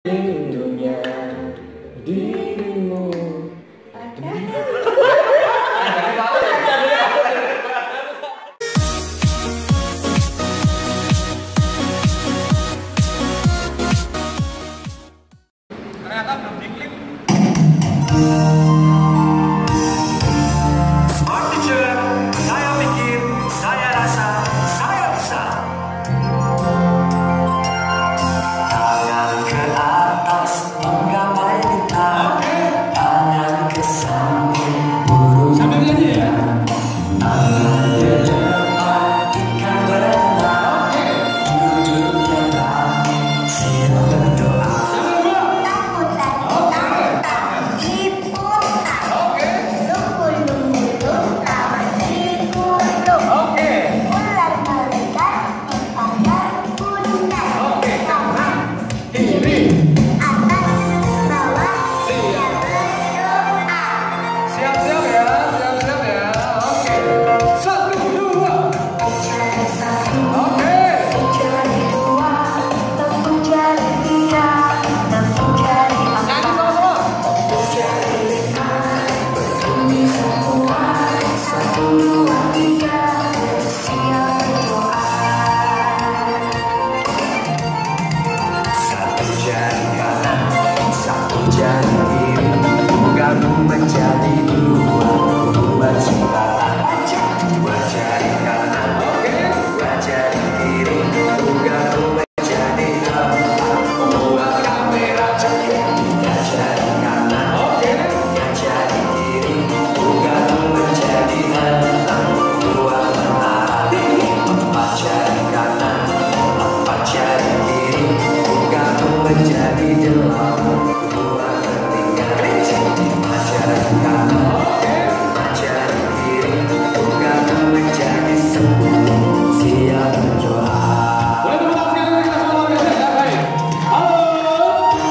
Rindunya dirimu. Ternyata belum diklip. Smart teacher, saya pikir, saya rasa, saya bisa. Tangan ke atas menggapai bintang, tangan ke samping burung. Sambil nyanyi ya. Tangan ke depan ikan berenang, duduk tenang, siap berdoa. Siap-siap ya, siap-siap ya. Oke. 1, 2. Oke. Nyanyi sama-sama. Satu jari kanan, satu jari kiri, gabung menjadi dua, buat cintaan. Dua jari kanan, dua jari kiri, gabung menjadi empat, buat kamera. Tiga jari kanan, tiga jari kiri, gabung menjadi enam, buat menara. Empat jari kanan, empat jari kiri, gabung menjadi delapan, buat ketiga. Lima jari kanan, lima jari kiri, gabung menjadi 10, siap berdoa. Boleh tepuk tangan sekali lagi kita semua luar biasa ya. Baik. Halo.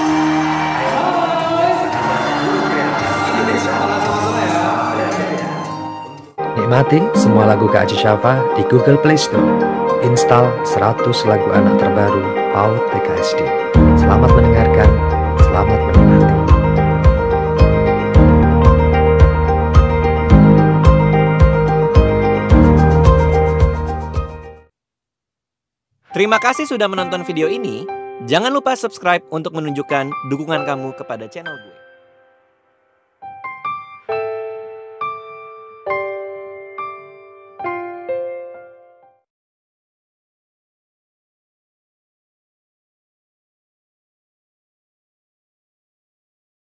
Sama-sama ya. Nikmati semua lagu Kak Aji Syafa di Google Play Store. Install 100 lagu anak terbaru PAUD PKSD. Selamat mendengarkan, selamat menikmati. Terima kasih sudah menonton video ini. Jangan lupa subscribe untuk menunjukkan dukungan kamu kepada channel gue.